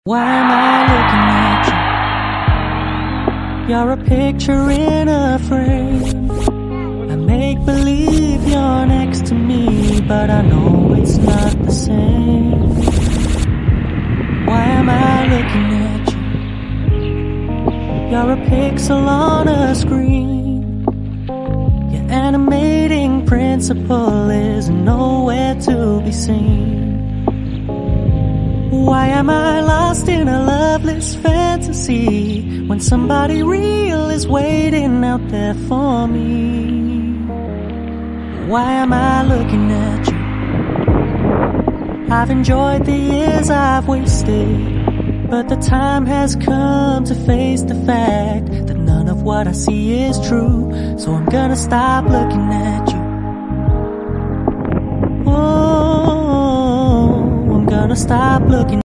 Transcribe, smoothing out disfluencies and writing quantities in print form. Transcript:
Why am I looking at you? You're a picture in a frame. I make believe you're next to me, but I know it's not the same. Why am I looking at you? You're a pixel on a screen. Your animating principle is nowhere to be seen. Why am I lost in a loveless fantasy when somebody real is waiting out there for me? Why am I looking at you? I've enjoyed the years I've wasted, but the time has come to face the fact that none of what I see is true. So I'm gonna stop looking at you. Oh, I'm gonna stop looking